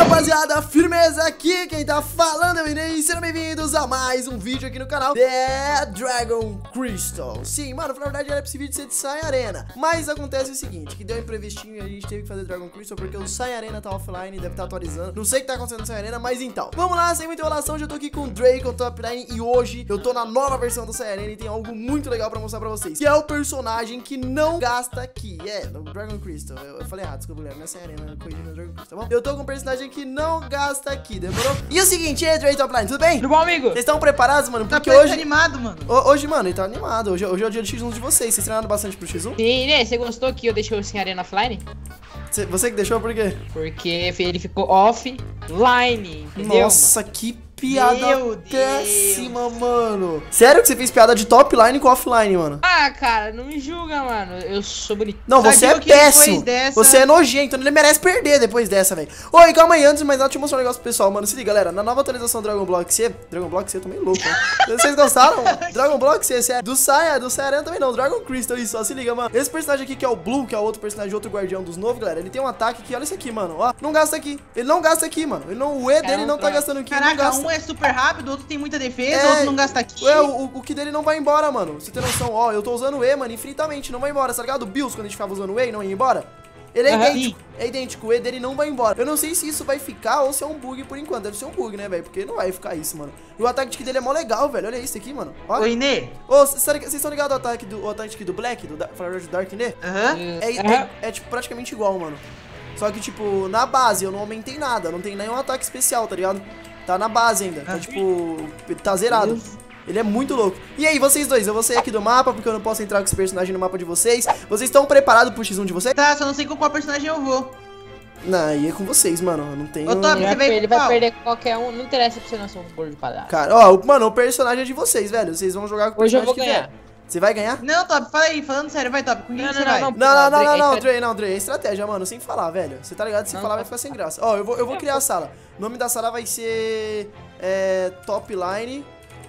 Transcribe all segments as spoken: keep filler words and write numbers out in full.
rapaziada, firmeza aqui, quem tá falando é o Inei, sejam bem-vindos a mais um vídeo aqui no canal The Dragon Crystal. Sim, mano, na verdade era pra esse vídeo ser de Sai Arena, mas acontece o seguinte, que deu um imprevistinho e a gente teve que fazer Dragon Crystal porque o Sai Arena tá offline, deve estar atualizando, não sei o que tá acontecendo no Sai Arena, mas então, vamos lá, sem muita enrolação, já tô aqui com o Drake, o top line, e hoje eu tô na nova versão do Sai Arena e tem algo muito legal pra mostrar pra vocês, que é o personagem que não gasta aqui, é, no Dragon Crystal, eu, eu falei errado, desculpa, galera, não é Sai Arena, corrigindo no Dragon Crystal, tá bom? Eu tô com um personagem que não gasta aqui, demorou? E o seguinte, e aí, Drake Topline, tudo bem? Tudo bom, amigo? Vocês estão preparados, mano? Porque tá hoje... Tá animado, mano. O, hoje, mano, ele tá animado. Hoje, hoje é o dia do X um de vocês. Vocês treinaram bastante pro X um? Sim, né? Você gostou que eu deixei o Sem Arena offline? Cê, você que deixou, por quê? Porque ele ficou offline, entendeu? Nossa, que piada Meu péssima, mano. Sério que você fez piada de top line com offline, mano? Ah, cara, não me julga, mano. Eu sou bonito. Não, Sabe você é que péssimo. dessa... Você é nojento. Ele merece perder depois dessa, velho. Oi, calma aí. Antes de mais nada, deixa eu mostrar um negócio pro pessoal, mano. Se liga, galera. Na nova atualização do Dragon Block C... Dragon Block C, eu tô meio louco, né? Vocês gostaram? Dragon Block C, sério. Do Saia, do Saia Arena também não. Dragon Crystal, isso. Ó, se liga, mano. Esse personagem aqui, que é o Blue, que é o outro personagem, outro guardião dos novos, galera. Ele tem um ataque que, olha isso aqui, mano. Ó, não gasta aqui. Ele não gasta aqui, mano. Ele não, o E dele não tá gastando aqui. Caraca, um é super rápido, outro tem muita defesa, É, outro não gasta aqui. Ué, o, o que dele não vai embora, mano. Você tem noção? Ó, eu tô usando o E, mano, infinitamente, não vai embora. Tá ligado? O Bills, quando a gente ficava usando o E e não ia embora? Ele é Uhum. idêntico, é idêntico, o E dele não vai embora. Eu não sei se isso vai ficar ou se é um bug por enquanto. Deve ser um bug, né, velho? Porque não vai ficar isso, mano. E o ataque dele é mó legal, velho. Olha isso aqui, mano. Ó. Oi, Inê. Ô, vocês estão ligados ao ataque do, o ataque do Black, do Flower do Dark Inê? Aham. É, é, é, tipo, praticamente igual, mano. Só que, tipo, na base eu não aumentei nada. Não tem nenhum ataque especial, tá ligado? Tá na base ainda. Tá, tipo, tá zerado. Ele é muito louco. E aí, vocês dois, eu vou sair aqui do mapa, porque eu não posso entrar com esse personagem no mapa de vocês. Vocês estão preparados pro X um de vocês? Tá, só não sei com qual personagem eu vou. Não, aí é com vocês, mano. Eu não tenho... Ô, Top, Ele, Você vai, veio ele com vai qual? perder com qualquer um. Não interessa pra você não ser um gordo de palhaço. Cara, ó, o- mano, o personagem é de vocês, velho. Vocês vão jogar com o Hoje eu personagem vou que ganhar. vier. Você vai ganhar? Não, Top, fala aí, falando sério, vai, Top, com quem Não, você não, vai? não, Não, não, não, não, Dre, não, é Dre, não, Dre. É estratégia, mano, sem falar, velho. Você tá ligado? Se Não, falar tá. vai ficar sem graça. Ó, eu vou, eu vou criar a sala. O nome da sala vai ser... É... Top Line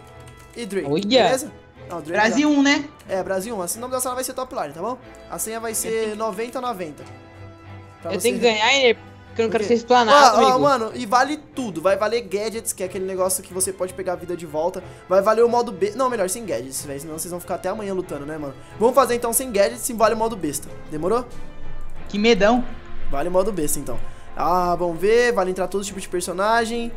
e Dre, Olha. beleza? Não, Dre Brasil um, né? É, Brasil um. Assim, o nome da sala vai ser Top Line, tá bom? A senha vai ser noventa noventa. Pra Eu você- tenho que ganhar, Inê, porque eu não quero quê? ser explanado, Ó, ó, amigo. mano, e vale tudo. Vai valer gadgets, que é aquele negócio que você pode pegar a vida de volta. Vai valer o modo B. Não, melhor, sem gadgets, velho. Senão vocês vão ficar até amanhã lutando, né, mano? Vamos fazer então sem gadgets e vale o modo besta. Demorou? Que medão. Vale o modo besta, então. Ah, vamos ver. Vale entrar todo tipo de personagem.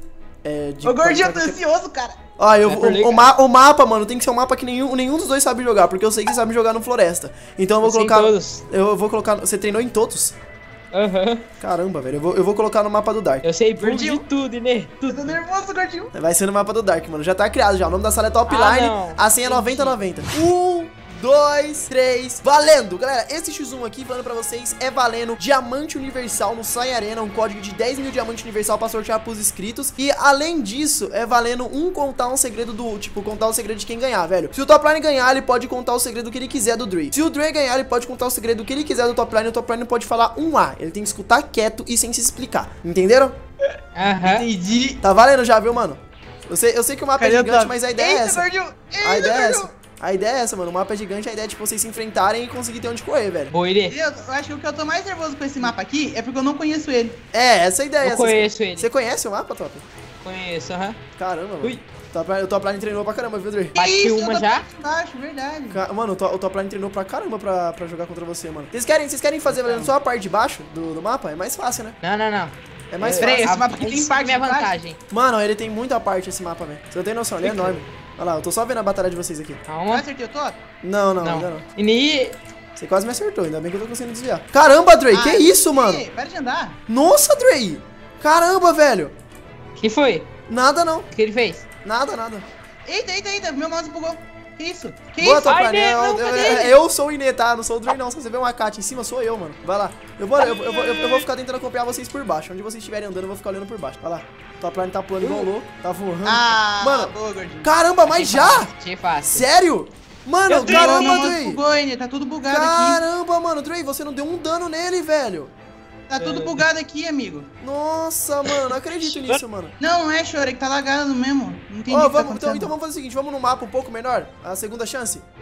É, de Ô, gordinho, eu tô qualquer- ansioso, cara. Ó, eu, É o, por lei, o, cara. ma- o mapa, mano, tem que ser um mapa que nenhum, nenhum dos dois sabe jogar. Porque eu sei que você sabe jogar no Floresta. Então eu vou Eu sei em colocar. todos. Eu vou colocar. Você treinou em todos? Aham. Caramba, velho. Eu vou, eu vou colocar no mapa do Dark. Eu sei por de Gordinho. tudo, Inê. Eu Tudo. tô nervoso, gordinho. Vai ser no mapa do Dark, mano. Já tá criado já. O nome da sala é Top Ah, Line. não. A senha é noventa noventa. Um, dois, três. Valendo! Galera, esse X um aqui, falando pra vocês, é valendo Diamante Universal no Sai Arena. Um código de dez mil Diamante Universal pra sortear pros inscritos. E além disso, é valendo um contar um segredo do... Tipo, contar o segredo de quem ganhar, velho. Se o Top Line ganhar, ele pode contar o segredo que ele quiser do Dre. Se o Dre ganhar, ele pode contar o segredo que ele quiser do Top Line. O Top Line pode falar um A. Ele tem que escutar quieto e sem se explicar. Entenderam? Aham. Entendi. Tá valendo já, viu, mano? Eu sei, eu sei que o mapa Cadê é o gigante, Top? mas a ideia é Eita, essa. gordinho. Eita, A ideia é gordinho. essa. A ideia é essa, mano. O mapa é gigante, a ideia é tipo vocês se enfrentarem e conseguir ter onde correr, velho. Boa, Inê. Eu, eu acho que o que eu tô mais nervoso com esse mapa aqui é porque eu não conheço ele. É, essa é a ideia. Eu Essas- conheço ele. Você conhece o mapa, Top? Conheço, aham. Caramba, mano. Ui. Top Line- o Top Line treinou pra caramba, viu, Dre? Bati Que isso, uma eu tô já? aqui embaixo, verdade. Ca- Mano, o, to o Top Line treinou pra caramba pra, pra jogar contra você, mano. Vocês querem, vocês querem fazer valendo só a parte de baixo do, do mapa? É mais fácil, né? Não, não, não. É mais Eu- fácil. Peraí, esse a- mapa aqui tem essa parte é minha de baixo? vantagem. Mano, ele tem muita parte esse mapa, velho. Você não tem noção, ele é enorme. Olha lá, eu tô só vendo a batalha de vocês aqui. Eu Calma. acertei o Top? Não, não, Não. ainda não. Inê. Você quase me acertou, ainda bem que eu tô conseguindo desviar. Caramba, Dre, que Ah, isso, mano? Ei, para de andar. Nossa, Dre! Caramba, velho! Que foi? Nada não, O que ele fez? nada, nada. Eita, eita, eita, meu mouse bugou. Que isso? Que Boa, isso? Top Ai, Line, Inê, eu, não, eu, cadê eu- ele? eu sou o Inê, tá? Não sou o Dre, não. Se você vê uma Kat em cima, sou eu, mano. Vai lá. Eu vou, eu, eu, vou- eu, eu vou ficar tentando acompanhar vocês por baixo. Onde vocês estiverem andando, eu vou ficar olhando por baixo. Vai lá. Top Line tá pulando igual louco, tá voando. Ah, Mano, boa, gordinho. caramba, mas já? Achei fácil. Sério? Mano, Eu tenho- Meu caramba, mouse Dre. bugou, Inê, tá tudo bugado aqui. Caramba, mano, Dre, você não deu um dano nele, velho. Tá tudo bugado aqui, amigo. Nossa, mano, não acredito nisso, mano. Não, não é, Chore, que tá lagado mesmo. Não entendi Ó, o que tá vamos, então, acontecendo. então vamos fazer o seguinte, vamos num mapa um pouco menor, a segunda chance.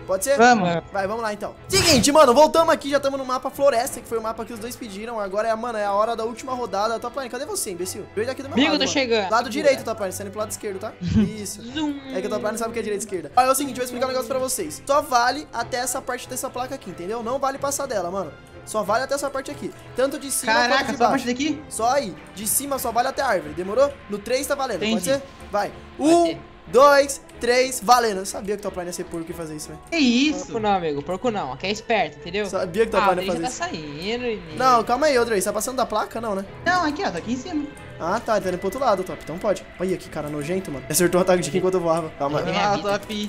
Pode ser? Vamos. Vai, vamos lá então. Seguinte, mano, voltamos aqui, já estamos no mapa Floresta, que foi o mapa que os dois pediram. Agora é, mano, é a hora da última rodada. Topline, cadê você, imbecil? Veio daqui do meu Amigo, lado, tô mano. chegando. Lado direito, Topline, você tá indo pro lado esquerdo, tá? Isso. É que o Topline não sabe o que é direita e esquerda. Olha, é o seguinte, eu vou explicar um negócio pra vocês. Só vale até essa parte dessa placa aqui, entendeu? Não vale passar dela, mano. Só vale até essa parte aqui. Tanto de cima quanto Caraca, de só a baixo. parte daqui? Só aí. De cima só vale até a árvore. Demorou? No três tá valendo. Entendi. Pode ser? Vai. Pode Um, ser. dois, três, valendo. Eu sabia que o Topline ia ser porco e fazer isso, velho. Que isso? Porco não, amigo. Porco não. Aqui é esperto, entendeu? Sabia que o Ah, o Topline ia Dre já fazer tá isso. saindo. e- Não, calma aí, Odrey. Você tá passando da placa? Não, né? Não, aqui, ó, tá aqui em cima. Ah, tá. Tá indo pro outro lado, Top. Então pode. Olha que cara nojento, mano. Acertou o ataque de quem enquanto eu voava. Calma aí. É minha Ah, vida. top.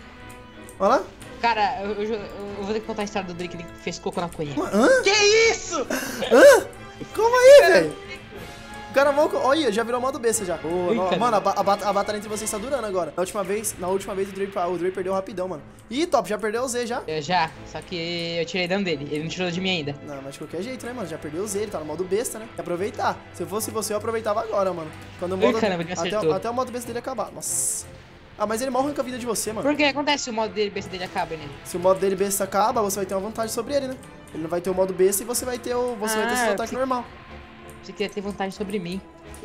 Olha lá. Cara, eu, eu, eu vou ter que contar a história do Drake que ele fez cocô na cunha. Hã? Que isso? Hã? Como aí, velho? O cara mal... Olha, já virou modo besta já. Boa, Ui, no- cara. mano, a, ba- a, bat- a batalha entre vocês tá durando agora. Na última vez, na última vez o Dre, o Dre perdeu rapidão, mano. Ih, Top, já perdeu o Z já? Eu já, só que eu tirei dano dele. Ele não tirou de mim ainda. Não, mas de qualquer jeito, né, mano? Já perdeu o Z, ele tá no modo besta, né? Tem que aproveitar. Se eu fosse você, eu aproveitava agora, mano. Quando o Ui, modo... caramba, ele até, acertou. até o modo besta dele acabar. Nossa. Ah, mas ele morre com a vida de você, mano. Por que acontece se o modo dele, besta dele acaba, né? Se o modo dele besta acaba, você vai ter uma vantagem sobre ele, né? Ele não vai ter o modo besta e você vai ter o. Você vai ter Ah, seu ataque que- normal. Você queria ter vantagem sobre mim.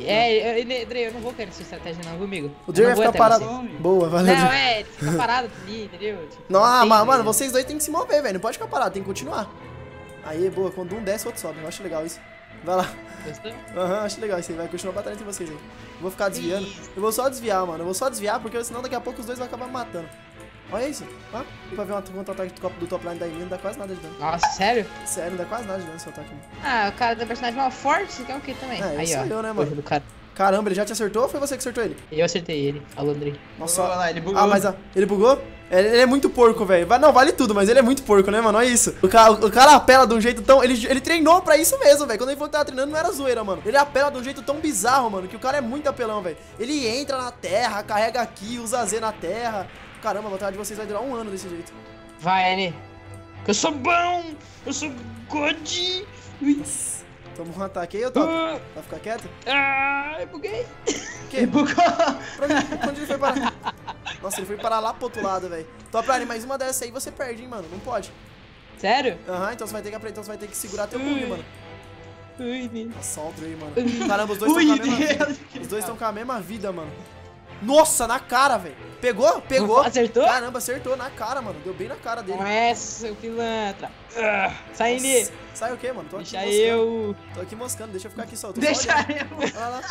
É, eu, eu, Dre, eu não vou querer essa estratégia não, viu, amigo? O Eu Dre não vai vou ficar até parado. você. Boa, valeu. Não, Dre. é, fica parado ali, entendeu? Tipo, Não, ah, tem, mas, mano, né? vocês dois tem que se mover, velho. Não pode ficar parado, tem que continuar. Aí, boa, quando um desce, o outro sobe. Eu acho legal isso. Vai lá. Gostou? Aham, acho legal isso aí. Vai continuar a batalha entre vocês aí. Eu vou ficar desviando. Isso. Eu vou só desviar, mano. Eu vou só desviar, porque senão daqui a pouco os dois vão acabar me matando. Olha isso. Ó, pra ver uma contra-ataque do top- do top line da Emily, não dá quase nada de dano. Nossa, sério? Sério, não dá quase nada de dano esse ataque. Mano. Ah, o cara tem um personagem mal forte, você quer o quê também? É, Aí, esse ó. sou eu, né, mano? Coisa do cara. Caramba, ele já te acertou ou foi você que acertou ele? Eu acertei ele, falou Andrei. Nossa, Olha lá, ele bugou. Ah, mas ah, ele bugou? Ele, ele é muito porco, velho. Vai- Não, vale tudo, mas ele é muito porco, né, mano? Olha isso. O cara, o cara apela de um jeito tão... Ele, ele treinou pra isso mesmo, velho. Quando ele falou que tava treinando, não era zoeira, mano. Ele apela de um jeito tão bizarro, mano, que o cara é muito apelão, velho. Ele entra na terra, carrega aqui, usa Z na terra. Caramba, a batalha de vocês vai durar um ano desse jeito. Vai, N. Eu sou bom! Eu sou God! Ui. Toma um ataque aí, ô Top. Ah, Vai ficar quieto? ah, eu buguei. O quê? Ele bugou. Pra onde, pra onde ele foi parar? Nossa, ele foi parar lá pro outro lado, velho. Top Line, mais uma dessa aí você perde, hein, mano. Não pode. Sério? Aham, então você vai ter que aprender, então você vai ter que segurar teu bug, Ui. mano. Ui, N. Nossa, olha o Dre, mano. Caramba, os dois estão Ui, com a mesma vida. Deus. Os dois estão com a mesma vida, mano. Nossa, na cara, velho. Pegou? Pegou. Acertou? Caramba, acertou na cara, mano. Deu bem na cara dele. Não é, seu pilantra. Ah, sai, N. Nossa, sai o quê, mano? Tô aqui Deixa moscando. eu. Tô aqui moscando, deixa eu ficar aqui só. Eu tô só Deixa olhando. eu. Olha lá.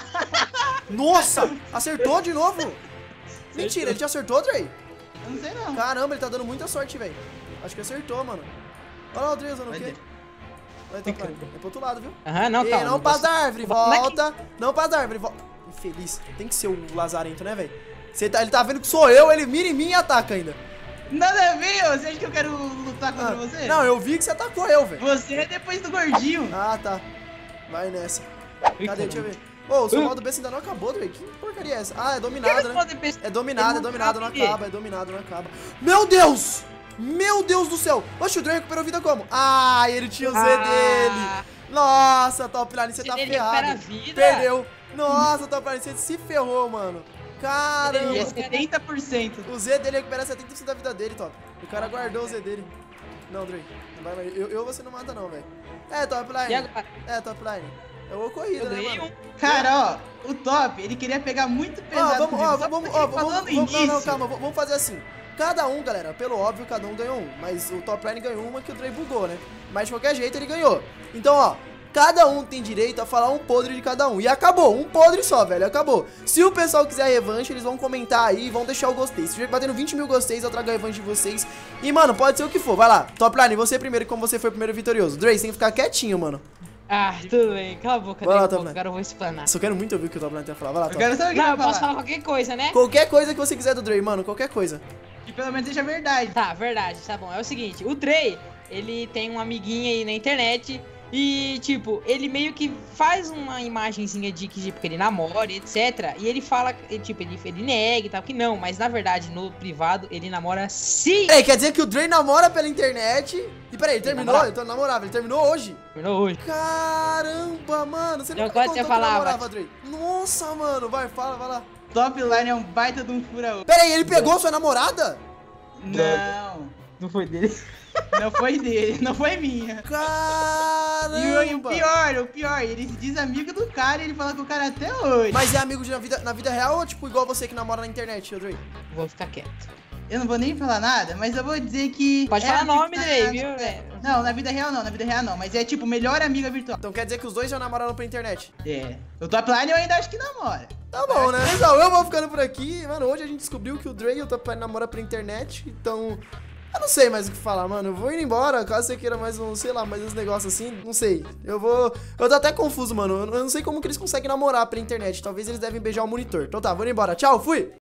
Nossa, acertou de novo. Mentira, ele te acertou, Dre? Eu não sei não. Caramba, ele tá dando muita sorte, velho. Acho que acertou, mano. Olha lá o Dre usando o Vai quê? ver. Vai, tá, cara. É pro outro lado, viu? Aham, não, Ei, calma. não passa da posso- árvore, Não é que- volta. Não passa da árvore, volta. Infeliz. Tem que ser o lazarento, né, velho? Você tá, ele tá vendo que sou eu, ele mira em mim e ataca ainda. Nada a ver, ô. Você acha que eu quero lutar contra Ah, você? não, eu vi que você atacou eu, velho. Você é depois do gordinho. Ah, tá. Vai nessa. Ui, Cadê? Deixa eu caramba. ver. Ô, o seu Uh. modo B ainda não acabou, Dre. Que porcaria é essa? Ah, é Por que dominado, você né? pode pensar- É dominado, é Eu não dominado, não sabe. acaba, é dominado, não acaba. Meu Deus! Meu Deus do céu! Oxe, o Dre recuperou vida como? Ah, ele tinha o Z Ah. dele! Nossa, Top Line, você tá Ele recupera a ferrado. vida. Perdeu. Nossa, Top Line, você se ferrou, mano. Caramba. E é setenta por cento. O Z dele recupera setenta por cento da vida dele, Top. O cara guardou o Z dele. Não, Dre. Não vai mais. Eu, eu você não mata, não, velho. É, Top E Line. agora? É, Top Line. É o corrida, Eu né, ganhei mano? um. Cara, ó, o Top, ele queria pegar muito Ó, pesado vamos, comigo. ó, Só vamos, porque ó, ele falou vamos, no vamos, não, não, início. calma, v- vamos fazer assim. Cada um, galera, pelo óbvio, cada um ganhou um. Mas o Top Line ganhou uma que o Dre bugou, né? Mas de qualquer jeito ele ganhou. Então, ó, cada um tem direito a falar um podre de cada um. E acabou, um podre só, velho, acabou. Se o pessoal quiser a revanche, eles vão comentar aí e vão deixar o gostei. Se tiver batendo vinte mil gosteis, eu trago a revanche de vocês. E, mano, pode ser o que for, vai lá. Top Line, você primeiro, como você foi o primeiro vitorioso. Dre, você tem que ficar quietinho, mano. Ah, tudo bem. Cala a boca, Vai lá, Dre, um Top pouco, Line. agora eu vou explanar. Só quero muito ouvir o que o Top Line tem a falar. Vai lá, Eu Top. quero saber o que Não, ele eu vai posso falar. falar qualquer coisa, né? Qualquer coisa que você quiser do Dre, mano, qualquer coisa. Que pelo menos seja verdade. Tá, verdade, tá bom. É o seguinte, o Dre, ele tem uma amiguinha aí na internet e, tipo, ele meio que faz uma imagenzinha de que, tipo, que ele namora, etcétera. E ele fala, ele, tipo, ele, ele nega e tal, que não, mas na verdade, no privado, ele namora sim. Ei, quer dizer que o Dre namora pela internet. E peraí, ele Ele terminou? namorava. Ele tá namorava, ele terminou hoje? Terminou hoje. Caramba, mano, você Eu nunca me gosto contou de que falar, namorava, Dre. Nossa, mano, vai, fala, vai lá. Top Line é um baita de um fura. Peraí, ele pegou sua namorada? Não. Não foi dele. Não foi dele, não foi minha. Caramba! E o, e o pior, o pior, ele se diz amigo do cara e ele fala com o cara até hoje. Mas é amigo de, na, vida, na vida real ou tipo igual você que namora na internet, Dre? Vou ficar quieto. Eu não vou nem falar nada, mas eu vou dizer que... Pode é falar amigo nome, na- Dre, na- viu, na- velho? Não, na vida real não, na vida real não. Mas é tipo, melhor amiga virtual. Então quer dizer que os dois já namoraram pela internet? É. O Top Line eu ainda acho que namora. Tá bom, né? Pessoal, eu vou ficando por aqui. Mano, hoje a gente descobriu que o Dre e o Top Line namoram pela internet. Então, eu não sei mais o que falar, mano. Eu vou indo embora, caso você queira mais um, sei lá, mais uns negócios assim. Não sei. Eu vou... Eu tô até confuso, mano. Eu não sei como que eles conseguem namorar pela internet. Talvez eles devem beijar o monitor. Então tá, vou indo embora. Tchau, fui!